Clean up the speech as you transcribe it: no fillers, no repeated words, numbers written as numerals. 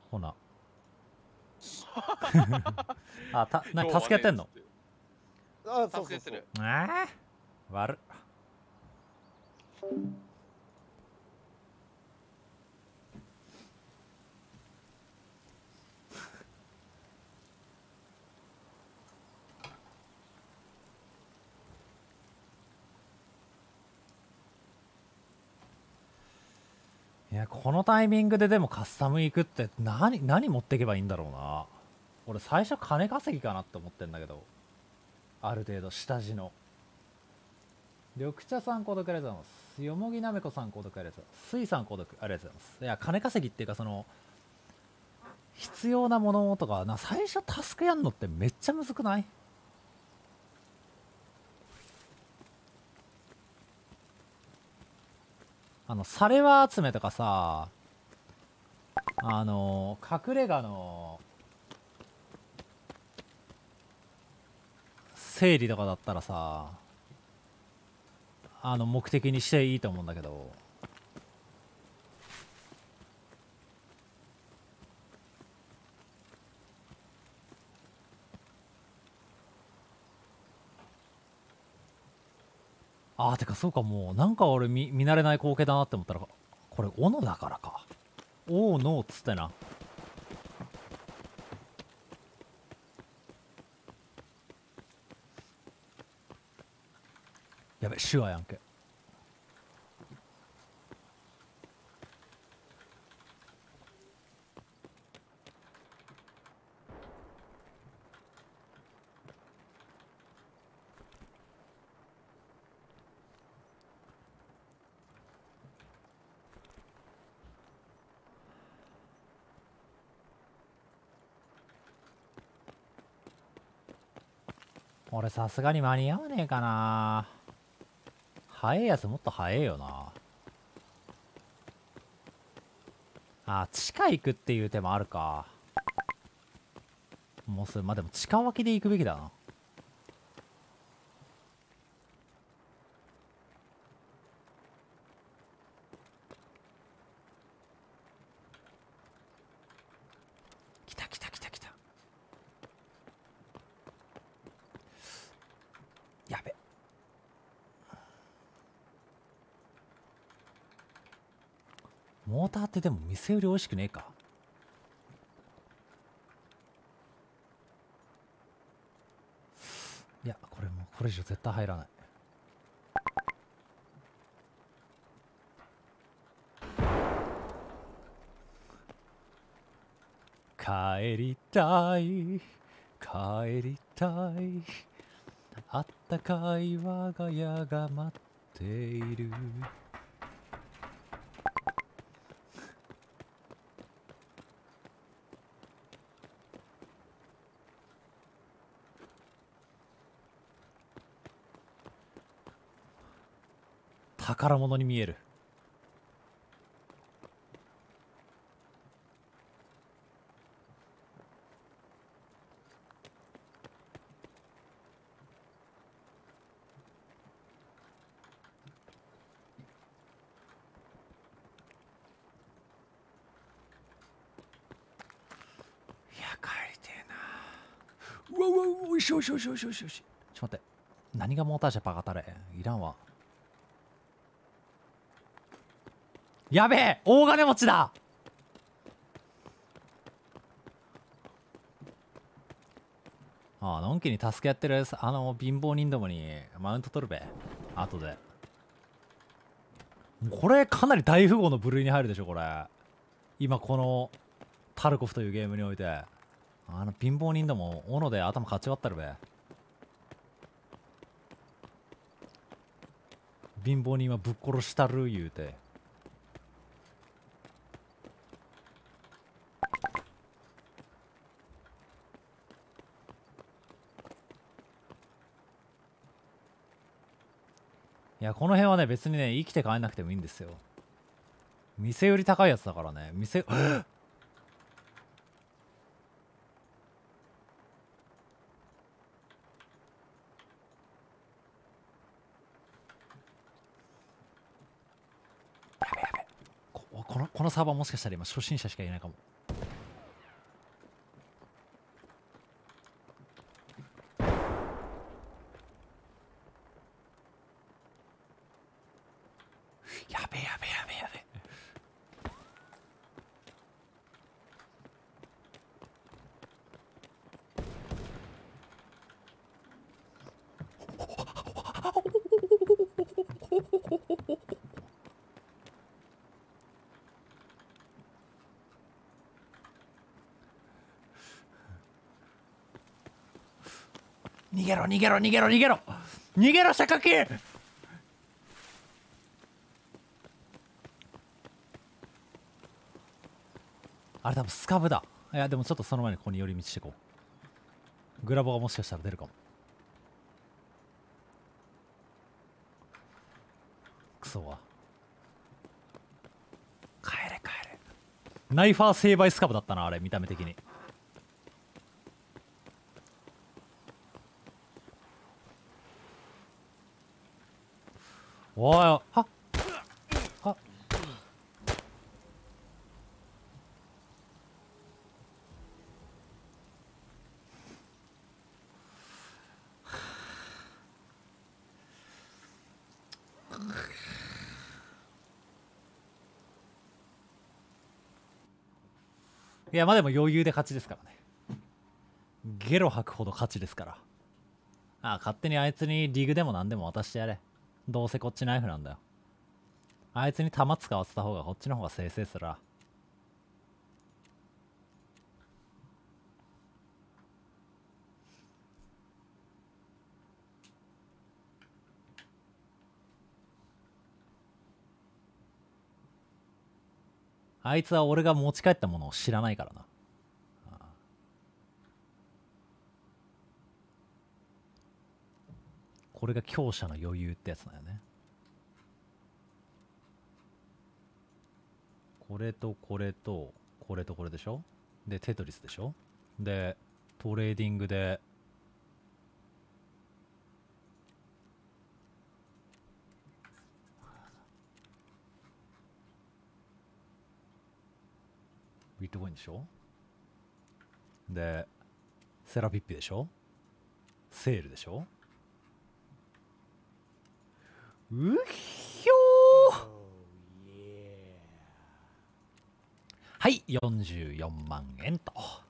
ほな。あ、何助けてんの？ あ、そうそうそう。 悪っ。いや、このタイミングででもカスタム行くって何持っていけばいいんだろうな。俺最初金稼ぎかなって思ってんだけど、ある程度下地の。緑茶さん購読ありがとうございます。よもぎなめこさん購読ありがとうございます。水さん購読ありがとうございます。いや、金稼ぎっていうか、その必要なものとか最初タスクやんのってめっちゃむずくない？サレワ集めとかさ、隠れ家の整理とかだったらさ、目的にしていいと思うんだけど、てかそうか、もうなんか俺見慣れない光景だなって思ったら、これ斧だからか。おーのっつってな。やべ、手話やんけ。俺さすがに間に合わねえかな。早いやつもっと早えよな。地下行くっていう手もあるか。もうすぐ、まあでも地下脇で行くべきだな。来た来た来た来た。やべ。モーターってでも店より美味しくねえか。いや、これもうこれ以上絶対入らない。帰りたい帰りたい、あったかい我が家が待っている。宝物に見える。いや、帰りてえな。うわうわうわ、よしよしよしよしよしよし。ちょっと待って、何がモーターじゃバカたれいらんわ。やべえ、大金持ちだ。のんきに助けやってる貧乏人どもにマウント取るべ。後で。これかなり大富豪の部類に入るでしょこれ。今このタルコフというゲームにおいて貧乏人ども斧で頭かち割ったるべ。貧乏人はぶっ殺したる言うて。いや、この辺はね、別にね、生きて帰んなくてもいいんですよ。店より高いやつだからね。店、このサーバーもしかしたら今初心者しかいないかも。 逃げろ逃げろ逃げろ逃げろ逃げろ榊。あれ多分スカブだ。いやでもちょっとその前にここに寄り道してこう。グラボがもしかしたら出るかも。クソは帰れ帰れ。ナイファー成敗スカブだったなあれ、見た目的に。おいはっはっ。いやまあでも余裕で勝ちですからね。ゲロ吐くほど勝ちですから。ああ勝手にあいつにリグでも何でも渡してやれ。どうせこっちナイフなんだよ。あいつに弾使わせた方がこっちの方が生成するわ。あいつは俺が持ち帰ったものを知らないからな。これが強者の余裕ってやつだよね。これとこれとこれとこれでしょ。でテトリスでしょ。でトレーディングでビットコインでしょ。でセラピッピでしょ。セールでしょ。うっひょー。はい44万円と。